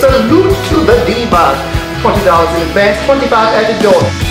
salute to the divas. $20 in advance, $25 at the door.